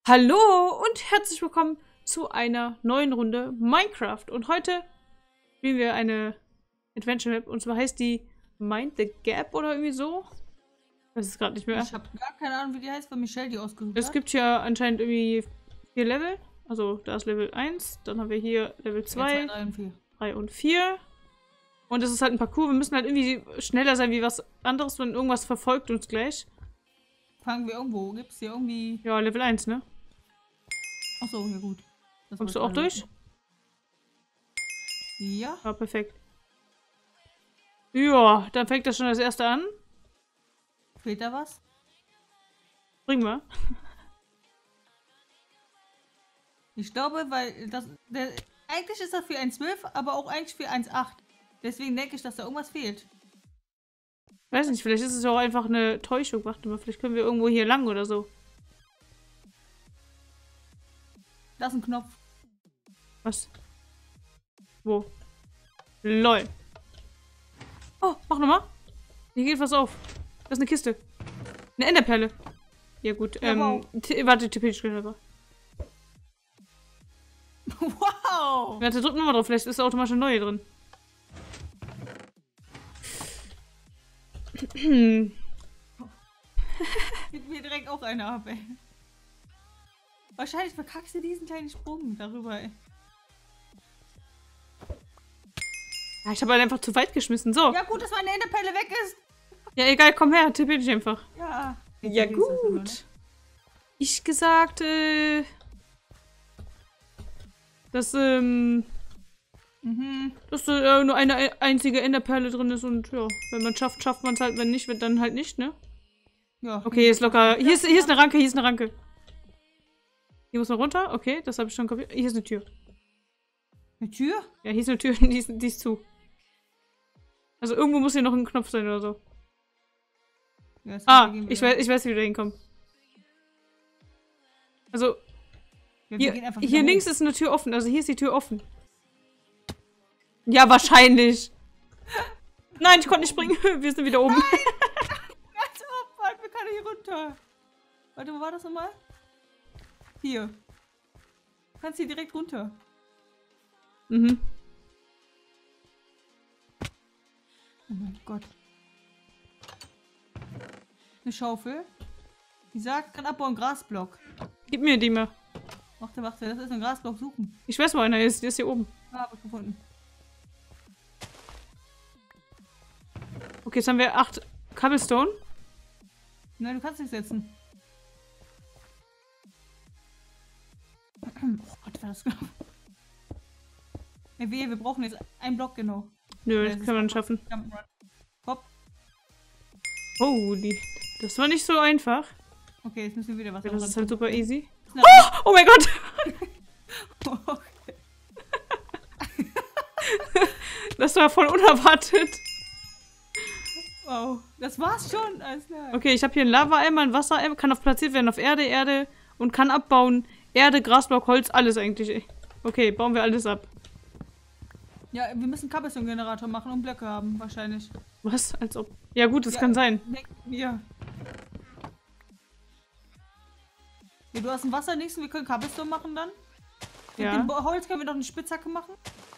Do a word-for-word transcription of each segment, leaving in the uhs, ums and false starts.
Hallo und herzlich willkommen zu einer neuen Runde Minecraft. Und heute spielen wir eine Adventure Map und zwar heißt die Mind the Gap oder irgendwie so. Das ist gerade nicht mehr. Ich habe gar keine Ahnung, wie die heißt, weil Michelle die ausgesucht hat. Es gibt hier anscheinend irgendwie vier Level. Also da ist Level eins, dann haben wir hier Level zwei, drei und vier. Und es ist halt ein Parcours. Wir müssen halt irgendwie schneller sein wie was anderes, wenn irgendwas verfolgt uns gleich. Fangen wir irgendwo. Gibt es hier irgendwie... Ja, Level eins, ne? Achso, ja gut. Das Kommst du auch durch? Ja. Ja, perfekt. Ja, dann fängt das schon das erste an. Fehlt da was? Bring mal. Ich glaube, weil das... Der, eigentlich ist das für eins Komma zwölf, aber auch eigentlich für eins Komma acht. Deswegen denke ich, dass da irgendwas fehlt. Weiß nicht, vielleicht ist es auch einfach eine Täuschung. Warte mal, vielleicht können wir irgendwo hier lang oder so. Da ist ein Knopf. Was? Wo? Lol. Oh, mach nochmal. Hier geht was auf. Das ist eine Kiste. Eine Enderperle. Ja gut, Ja, ähm, wow. warte, tippe ich einfach. Wow! Warte, drück nochmal drauf, vielleicht ist automatisch eine neue drin. Gibt mir direkt auch eine ab, ey. Wahrscheinlich verkackst du diesen kleinen Sprung darüber, ey. Ja, ich habe halt einfach zu weit geschmissen. So. Ja gut, dass meine Enderperle weg ist. Ja, egal, komm her, tippe dich einfach. Ja. Ja, gut. Ich gesagt, äh... dass, ähm... Mhm. dass äh, nur eine einzige Enderperle drin ist und ja, wenn man schafft, schafft man es halt, wenn nicht, wird dann halt nicht, ne? Ja. Okay, hier ist locker. Hier ist, hier ist eine Ranke, hier ist eine Ranke. Hier muss man runter. Okay, das habe ich schon kapiert. Hier ist eine Tür. Eine Tür? Ja, hier ist eine Tür, die ist, die ist zu. Also irgendwo muss hier noch ein Knopf sein oder so. Ja, das heißt, Ah, wir gehen ich wieder- weiß, ich weiß, wie wir da hinkommen. Also, Ja, wir hier, gehen einfach hier wieder links hoch. ist eine Tür offen. Also hier ist die Tür offen. Ja, wahrscheinlich. Nein, ich konnte nicht springen. Wir sind wieder oben. Als ob, Mann, wir können hier runter. Warte, wo war das nochmal? Hier. Du kannst hier direkt runter. Mhm. Oh mein Gott. Eine Schaufel. Die sagt, kann abbauen, Grasblock. Gib mir die mal. Warte, warte, das ist ein Grasblock suchen. Ich weiß, wo einer ist. Der ist hier oben. Ah, hab ich gefunden. Okay, jetzt haben wir acht Cobblestone. Nein, du kannst nicht setzen. Oh Gott, war das knapp. Ey, wehe, wir brauchen jetzt einen Block genau. Nö, Ja, das das kann man ist- schaffen. Jump'n'Run. Hopp. Oh, die. Das war nicht so einfach. Okay, jetzt müssen wir wieder was Ja, das dran ist halt tun. super easy. Na, Oh, oh mein Gott! okay. Das war voll unerwartet. Wow, das war's schon. Alles klar. Okay, ich habe hier einen Lava-Eimer, einen Wassereimer, kann auf platziert werden auf Erde, Erde und kann abbauen. Erde, Grasblock, Holz, alles eigentlich. Okay, bauen wir alles ab. Ja, wir müssen Cobblestone-Generator machen und Blöcke haben, wahrscheinlich. Was? Als ob. Ja gut, das Ja, kann sein. denken wir. Ja, du hast ein Wasser nichts und wir können Cobblestone machen dann. Mit Ja. dem Bo- Holz können wir noch eine Spitzhacke machen.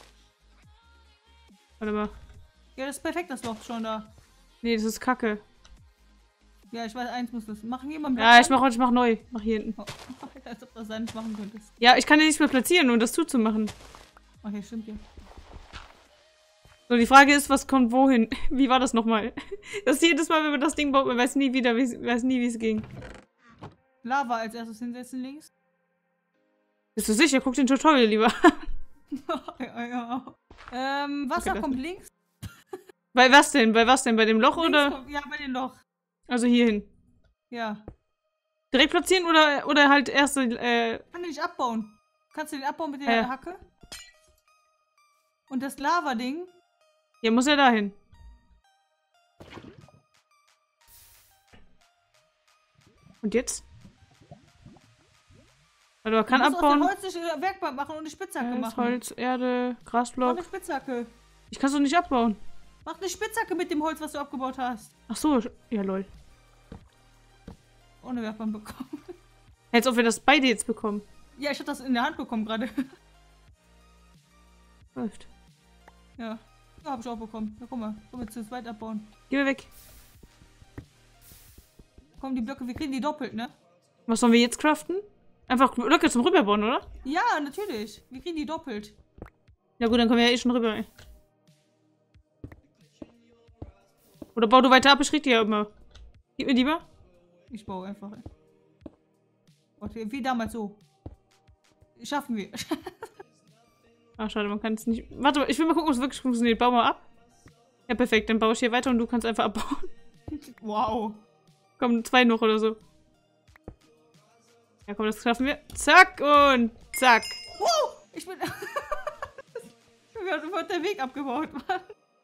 Warte mal. Ja, das ist perfekt, das Loch schon da. Nee, das ist Kacke. Ja, ich weiß, eins muss das. Machen wir mal einen Ja, ich Block mach, ich mach neu. Mach hier hinten. an? Oh, als ob du das da nicht machen könntest. Ja, ich kann den nicht mehr platzieren, um das zuzumachen. Okay, stimmt ja. So, die Frage ist, was kommt wohin? Wie war das nochmal? Das ist jedes Mal, wenn man das Ding baut, man weiß nie wieder, wie, weiß nie, wie es ging. Lava als erstes hinsetzen links. Bist du sicher? Guck den Tutorial lieber. ja, ja. Ähm, Wasser Okay, das kommt nicht. links. Bei was denn? Bei was denn? Bei dem Loch links oder? kommt, ja, bei dem Loch. Also hierhin. Ja. Direkt platzieren oder, oder halt erste, äh, Kann den nicht abbauen. Kannst du den abbauen mit der Ja. Hacke? Und das Lava-Ding. ja, muss ja dahin. Und jetzt? Also man kann du musst abbauen. Aus der Holz eine Werkbank machen und eine Spitzhacke Holz, machen. Holz, Erde, Mach Grasblock. eine Spitzhacke. Ich kann es doch nicht abbauen. Mach eine Spitzhacke mit dem Holz, was du abgebaut hast. Ach so, ja lol. Ohne Werkbank bekommen. Als ob wir das beide jetzt bekommen. Ja, ich hab das in der Hand bekommen gerade. Läuft. Ja. Ja, hab ich auch bekommen. Ja, guck mal. Komm, jetzt zu zweit abbauen. Geh mir weg. Komm, die Blöcke, wir kriegen die doppelt, ne? Was sollen wir jetzt craften? Einfach Blöcke zum Rüberbauen, oder? Ja, natürlich. Wir kriegen die doppelt. Ja gut, dann kommen wir ja eh schon rüber, ey. Oder bau du weiter ab, ich krieg die ja immer. Gib mir die mal. Ich baue einfach. Ey. Okay, wie damals so. Schaffen wir. Ah, schade, man kann es nicht... Warte, ich will mal gucken, ob es wirklich funktioniert. Bau mal ab. Ja, perfekt. Dann baue ich hier weiter und du kannst einfach abbauen. Wow. Komm, zwei noch oder so. Ja, komm, das schaffen wir. Zack und zack. Wow! Ich bin... Mir wird der Weg abgebaut, Mann.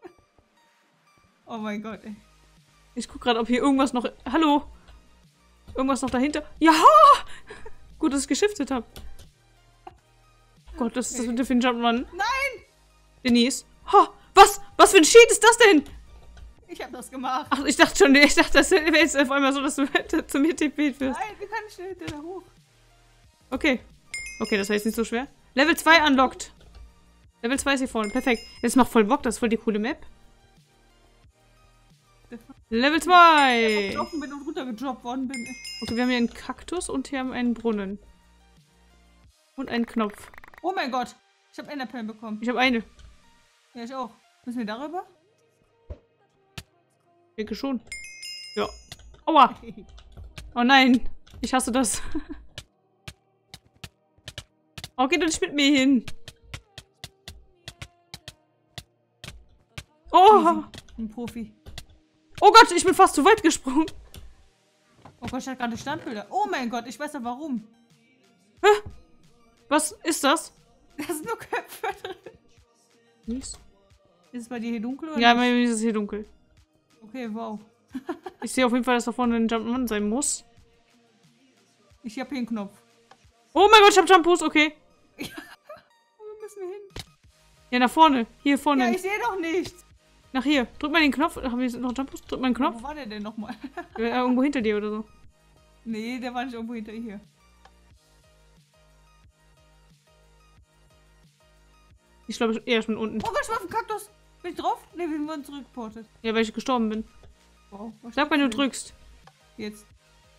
Oh mein Gott, ey. Ich guck gerade, ob hier irgendwas noch... Hallo? Irgendwas noch dahinter? Ja! Gut, dass ich geschiftet habe. Gott, das ist das mit dem Jumpman. Nein! Denise. Ha! Was? Was für ein Cheat ist das denn? Ich hab das gemacht. Ach, ich dachte schon, ich dachte, das wäre jetzt auf einmal so, dass du zu mir T P wirst. Nein, wie kann ich schnell da hoch? Okay. Okay, das war jetzt nicht so schwer. Level zwei unlocked. Level zwei ist hier vorne. Perfekt. Jetzt macht voll Bock, das ist voll die coole Map. Level zwei! Ich bin und runtergedroppt worden bin. Okay, wir haben hier einen Kaktus und hier haben wir einen Brunnen. Und einen Knopf. Oh mein Gott, ich habe Enderperlen bekommen. Ich habe eine. Ja, ich auch. Müssen wir darüber? Ich denke schon. Ja. Aua! Oh nein, ich hasse das. Oh, geh doch nicht mit mir hin. Oh! Ein Profi. Oh Gott, ich bin fast zu weit gesprungen. Oh Gott, ich hatte gerade Standbilder. Oh mein Gott, ich weiß ja warum. Hä? Was ist das? Da sind nur Köpfe drin. Nichts. Ist es bei dir hier dunkel oder Ja, nicht? bei mir ist es hier dunkel. Okay, wow. Ich sehe auf jeden Fall, dass da vorne ein Jumpman sein muss. Ich habe hier einen Knopf. Oh mein Gott, ich hab Jumpos, okay. Ja. Wo müssen wir hin? Ja, nach vorne. Hier vorne. Ja, ich sehe doch nichts. Nach hier. Drück mal den Knopf. Haben wir noch Jumpos? Drück mal den Knopf. Wo war der denn nochmal? Ja, irgendwo hinter dir oder so. Nee, der war nicht irgendwo hinter hier. Ich glaube, ich, ja, ich bin unten. Oh Gott, ich war auf dem Kaktus. Bin ich drauf? Ne, wir wurden zurückgeportet. Ja, weil ich gestorben bin. Wow. Sag, wenn du drückst. Jetzt.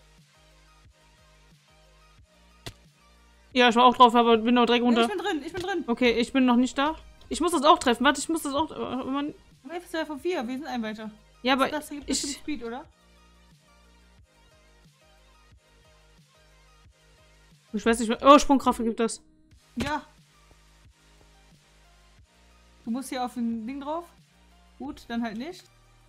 Ja, ich war auch drauf, aber bin noch direkt runter. Ja, ich bin drin, ich bin drin. Okay, ich bin noch nicht da. Ich muss das auch treffen. Warte, ich muss das auch... Oh, Mann. F zwei von vier, wir sind ein weiter. Ja, aber das gibt ich... bestimmt Speed, oder? Ich weiß nicht mehr... Oh, Sprungkraft gibt das. Ja. Du musst hier auf ein Ding drauf. Gut, dann halt nicht.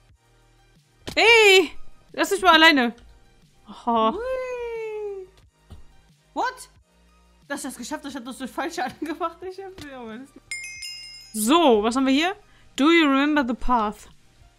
Hey! Lass mich mal alleine. Oh. Hui. What? Dass ich das geschafft habe, ich habe das durch falsche angemacht. Ich hab... So, was haben wir hier? Do you remember the path?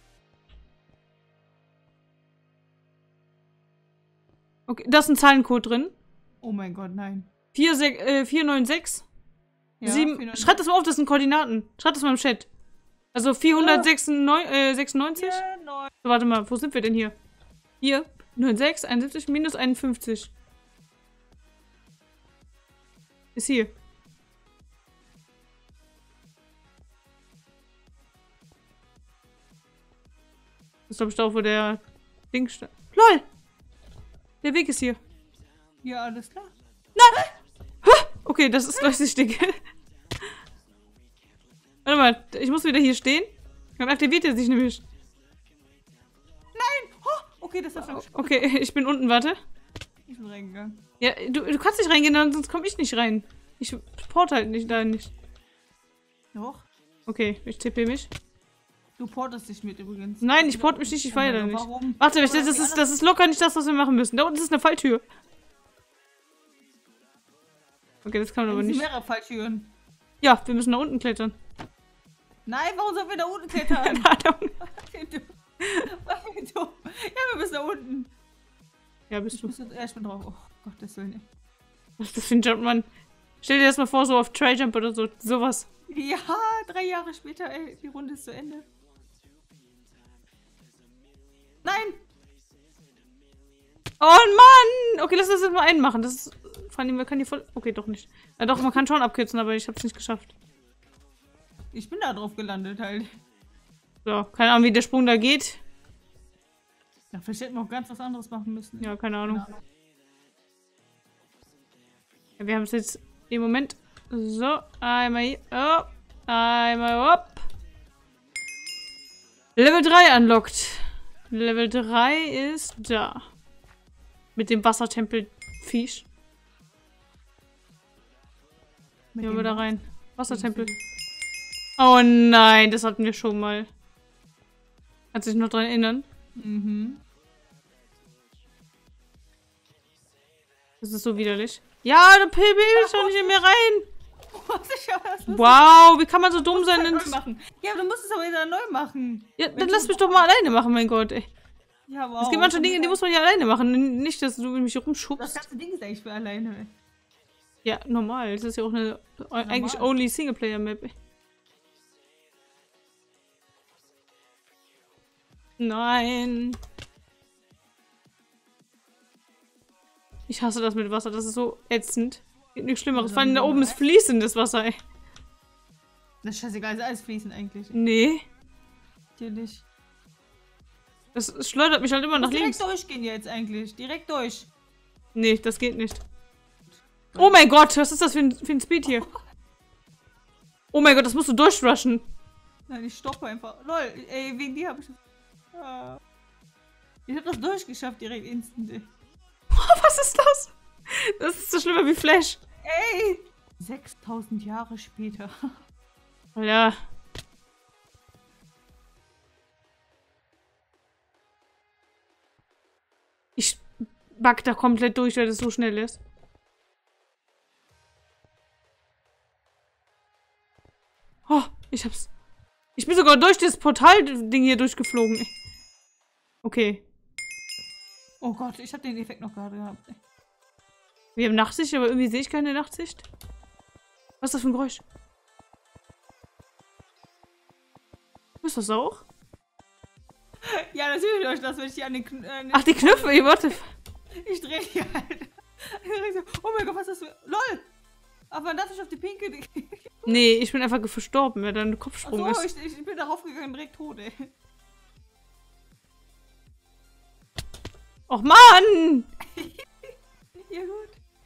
Okay, da ist ein Zahlencode drin. Oh mein Gott, nein. vier neun sechs. Ja, sieben. Schreib das mal auf, das sind Koordinaten. Schreib das mal im Chat. Also vierhundertsechsundneunzig. Ja, neun. So, warte mal, wo sind wir denn hier? Hier, neun sechs, einundsiebzig, minus einundfünfzig. Ist hier. Das ist, glaube ich, da, wo der Ding steht. LOL! Der Weg ist hier. Ja, alles klar. Nein! Okay, das ist durchsichtig. Warte mal, ich muss wieder hier stehen. Dann aktiviert er sich nämlich. Nein! Oh, okay, das ist schon. Okay, ich bin unten, warte. Ich bin reingegangen. Ja, du, du kannst nicht reingehen, sonst komme ich nicht rein. Ich port halt nicht da nicht. Doch. Okay, ich tippe mich. Du portest dich mit übrigens. Nein, ich port mich nicht, ich feiere da nicht. Warum? Warte, das ist, das ist locker nicht das, was wir machen müssen. Da unten ist eine Falltür. Okay, das kann man aber nicht. nicht. Mehrere Falltüren. Ja, wir müssen nach unten klettern. Nein, warum sollen wir da unten klettern? Da, da unten. Ja, wir müssen da unten. Ja, bist du. Ich, ja, ich bin drauf. Oh Gottes Willen. Was ist das für ein Jumpman? Stell dir das mal vor, so auf Try-Jump oder so. Sowas. Ja, drei Jahre später, ey, die Runde ist zu Ende. Nein! Oh Mann! Okay, lass das jetzt mal einen machen. Das ist Vor allem, man kann die voll... Okay, doch nicht. Ja, doch, man kann schon abkürzen, aber ich hab's nicht geschafft. Ich bin da drauf gelandet halt. So, keine Ahnung, wie der Sprung da geht. Ja, vielleicht hätten wir auch ganz was anderes machen müssen. Ja, keine Ahnung. Genau. Ja, wir haben es jetzt im Moment... So, einmal hier. Oh, einmal hopp. Level drei unlocked. Level drei ist da. Mit dem Wassertempel-Viech. Gehen wir da rein. Wassertempel. Oh nein, das hatten wir schon mal. Kannst du dich noch dran erinnern? Mhm. Das ist so widerlich. Ja, der P B ist doch nicht in mir rein. Wow, wie kann man so dumm sein? Neu machen. Ja, du musst es aber wieder neu machen. Ja, dann lass mich doch mal alleine machen, mein Gott, ey. Ja, wow. Es gibt manche Dinge, die muss man ja alleine machen. Nicht, dass du mich rumschubst. Das ganze Ding ist eigentlich für alleine. Ja, normal. Das ist ja auch eine normal. Eigentlich only Singleplayer-Map. Nein. Ich hasse das mit Wasser. Das ist so ätzend. Geht nichts Schlimmeres. Vor allem da oben ist fließendes Wasser, ey. Das ist scheißegal, ist alles fließend eigentlich. Nee. Natürlich. Das, das schleudert mich halt immer nach links. Direkt durchgehen jetzt eigentlich. Direkt durch. Nee, das geht nicht. Oh mein Gott, was ist das für ein, für ein Speed hier? Oh mein Gott, das musst du durchrushen. Nein, ich stoppe einfach. Lol, ey, wegen dir habe ich das... Ah. Ich hab das durchgeschafft, direkt instant, ey. Was ist das? Das ist so schlimmer wie Flash. Ey! sechstausend Jahre später. Oh ja. Ich back da komplett durch, weil das so schnell ist. Oh, ich hab's. Ich bin sogar durch das Portal-Ding hier durchgeflogen. Okay. Oh Gott, ich hab den Effekt noch gerade gehabt. Wir haben Nachtsicht, aber irgendwie sehe ich keine Nachtsicht. Was ist das für ein Geräusch? Ist das auch? Ja, natürlich euch das, wenn ich hier an den Knöpfen... Ach, die Knöpfe, ey, warte. Ich dreh die halt. Oh mein Gott, was ist das für... LOL! Aber darf ich auf die pinke... Nee, ich bin einfach verstorben, weil da ein Kopfsprung Ach so, ist. Ich, ich bin darauf gegangen, direkt tot, ey. Och, Mann! Ja, gut.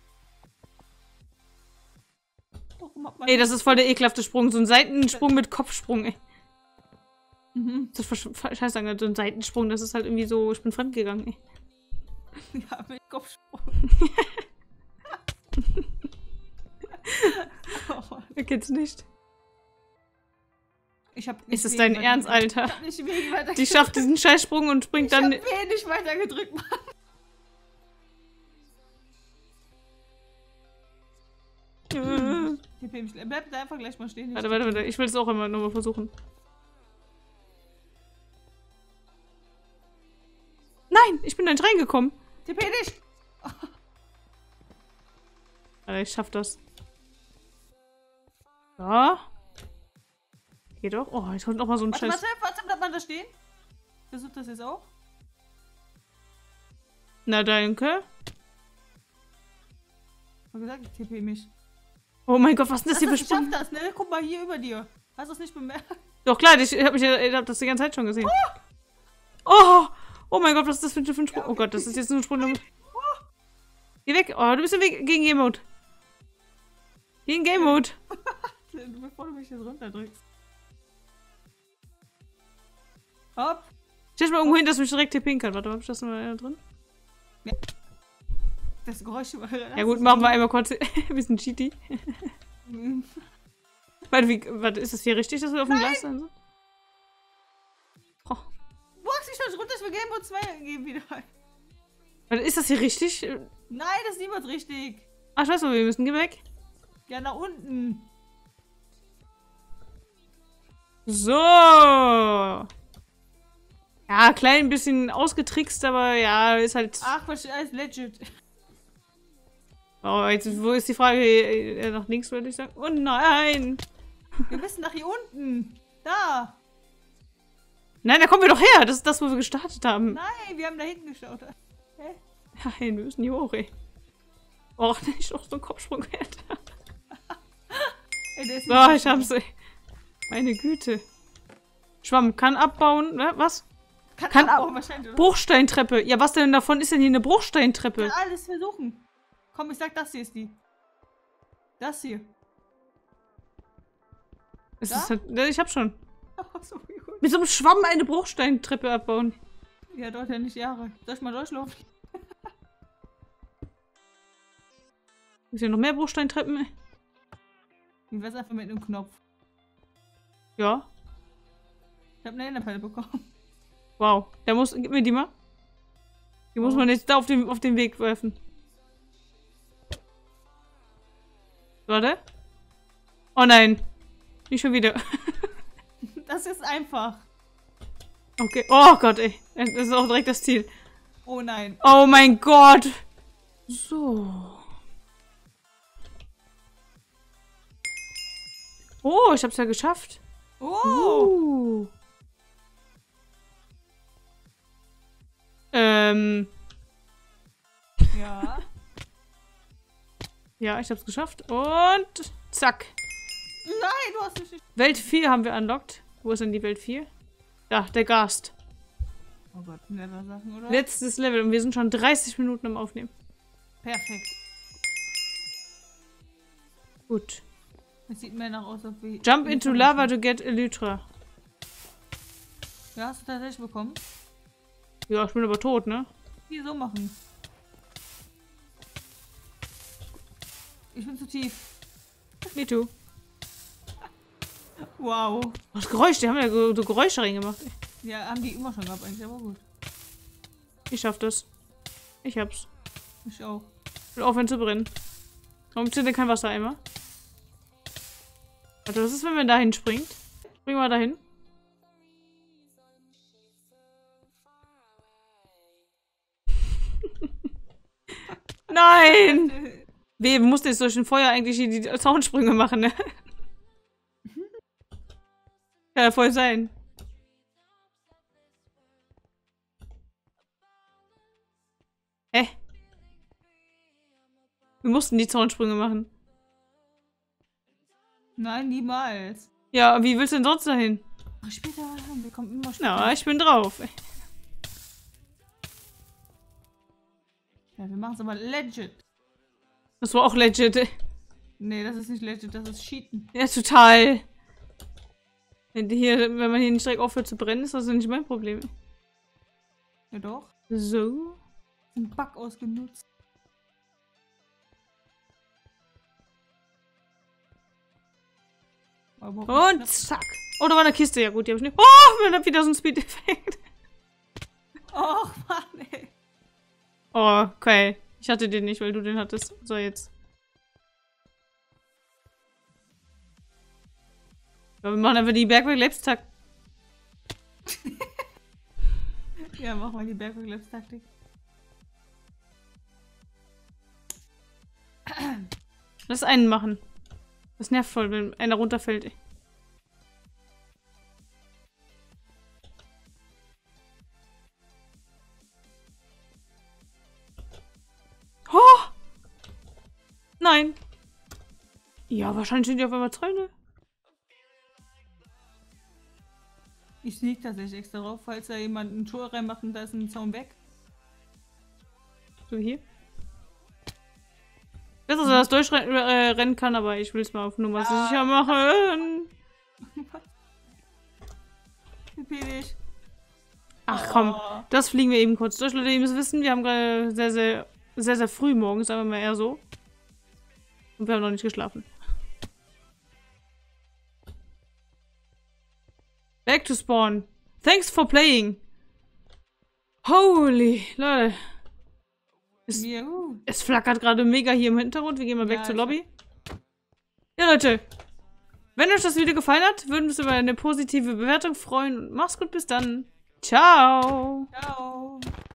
Ey, das ist voll der ekelhafte Sprung. So ein Seitensprung mit Kopfsprung, ey. Mhm. Das ist scheiße, so ein Seitensprung, das ist halt irgendwie so, ich bin fremdgegangen, ey. Ja, mit Kopfsprung. Oh, wer kennt's nicht? Ich hab ist es dein Ernst, Alter? Ich hab nicht wegen weiter Die schafft diesen Scheißsprung und springt ich dann... Ich hab wenig weiter gedrückt, Mann. Bleib da einfach gleich mal stehen. Warte, warte, warte. Ich will es auch immer nochmal versuchen. Nein, ich bin da nicht reingekommen. T P nicht. Alter, ich schaff das. Ja. Geht doch. Oh, jetzt kommt noch mal so ein warte, Scheiß. Warte, warte, bleibt man da stehen? Versucht das jetzt auch? Na, danke. Ich hab gesagt, ich T P mich. Oh mein Gott, was ist denn das hier für Ich Sprung? schaff das, ne? Guck mal hier über dir. Hast du es nicht bemerkt? Doch, klar, ich hab, mich, ich hab das die ganze Zeit schon gesehen. Oh! Oh mein Gott, was ist das für ein Sprung? Ja, okay. Oh Gott, das ist jetzt nur ein Sprung. Oh. Geh weg. Oh, du bist im Weg gegen Game Mode. Gegen Game Mode. Bevor du mich jetzt runterdrückst. Hopp. Stell dich mal irgendwo hin, dass du mich direkt tippen kann. Warte, hab ich das mal drin? Ja. Das Geräusch war... Ja gut, machen wir einmal kurz ein bisschen cheaty. Warte, wie, warte, ist das hier richtig, dass wir auf dem Glas sein sind? Oh. Box, ich soll runter, ich will Game Mode zwei geben wieder. Warte, ist das hier richtig? Nein, das ist niemals richtig. Ach, ich weiß mal, wir müssen. Geh weg. Ja, nach unten. So. Ja, klein bisschen ausgetrickst, aber ja, ist halt... Ach, was ist legit. Oh, jetzt, wo ist die Frage? Nach links würde ich sagen. Oh nein! Wir müssen nach hier unten. Da. Nein, da kommen wir doch her. Das ist das, wo wir gestartet haben. Nein, wir haben da hinten geschaut. Hä? Nein, wir müssen hier hoch, ey. Och, nicht noch so ein Kopfsprung wert. Ey, der ist So, ich hab's. Ey. Meine Güte. Schwamm kann abbauen. Ne? Was? Kann, kann abbauen, ab wahrscheinlich, oder? Bruchsteintreppe. Ja, was denn davon ist denn hier eine Bruchsteintreppe? Kann alles versuchen. Komm, ich sag, das hier ist die. Das hier. Es Da? ist halt, ne, ich hab schon. Ach, so gut. Mit so einem Schwamm eine Bruchsteintreppe abbauen. Ja, dauert ja nicht Jahre. Soll ich mal durchlaufen? Ist hier noch mehr Bruchsteintreppen? Wie wär's einfach mit einem Knopf? Ja. Ich hab eine Enderpeile bekommen. Wow. Der muss. Gib mir die mal. Die muss Oh. man jetzt da auf den, auf den Weg werfen. Warte. Oh nein. Nicht schon wieder. Das ist einfach. Okay. Oh Gott, ey. Das ist auch direkt das Ziel. Oh nein. Oh mein Gott. So. Oh, ich hab's ja geschafft. Oh. Uh. Ähm. Ja. Ja, ich hab's geschafft. Und zack. Nein, du hast nicht... Welt vier haben wir unlocked. Wo ist denn die Welt vier? Da, der Gast. Oh Gott, netter Sachen, oder? Letztes Level und wir sind schon dreißig Minuten am Aufnehmen. Perfekt. Gut. Es sieht mehr nach aus, als wie... Jump into lava to get Elytra. Ja, hast du tatsächlich bekommen? Ja, ich bin aber tot, ne? Hier so machen. Ich bin zu tief. Me too. Wow. Oh, das Geräusch, die haben ja so Geräusche reingemacht. Ja, haben die immer schon gehabt eigentlich, aber gut. Ich schaff das. Ich hab's. Ich auch. Ich will aufhören zu brennen. Warum zieht denn kein Wassereimer? Warte, was ist, wenn man dahin springt? Springen wir dahin. Nein! Wir mussten jetzt durch den Feuer eigentlich die Zaunsprünge machen, ne? Kann ja voll sein. Hä? Wir mussten die Zaunsprünge machen. Nein, niemals. Ja, wie willst du denn sonst dahin? Ach, später, wir kommen immer später. Ja, ich bin drauf. Ja, wir machen es aber legit. Das war auch legit. ey. Nee, das ist nicht legit, das ist Cheaten. Ja, total. Wenn, die hier, wenn man hier nicht direkt aufhört zu brennen, ist das ja nicht mein Problem. Ja doch. So. Ein Bug ausgenutzt. Aber Und zack. Oh, da war eine Kiste. Ja gut, die habe ich nicht. Oh, man hat wieder so einen Speed-Effekt. Och, Mann, ey. Oh, okay. Ich hatte den nicht, weil du den hattest. So, jetzt. Ja, wir machen einfach die Bergwerk-Lebenstak. Ja, mach mal die Bergwerk-Taktik. Lass einen machen. Das nervt voll, wenn einer runterfällt. Oh! Nein. Ja, wahrscheinlich sind die auf einmal Zäune. Ich sneak tatsächlich extra drauf, falls da jemand ein Tor reinmacht und da ist ein Zaun weg. So hier. Das ist, dass das durchrennen kann, aber ich will es mal auf Nummer Ah. sicher machen. Dich. Ach komm, Oh. das fliegen wir eben kurz durch. Leute, ihr müsst wissen, wir haben gerade sehr, sehr, sehr, sehr früh morgens, sagen wir mal eher so. Und wir haben noch nicht geschlafen. Back to spawn. Thanks for playing. Holy, Leute. Es, Wir, uh. es flackert gerade mega hier im Hintergrund. Wir gehen mal Ja, weg zur ich Lobby. Ja, Leute. Wenn euch das Video gefallen hat, würden wir uns über eine positive Bewertung freuen. Und macht's gut, bis dann. Ciao. Ciao.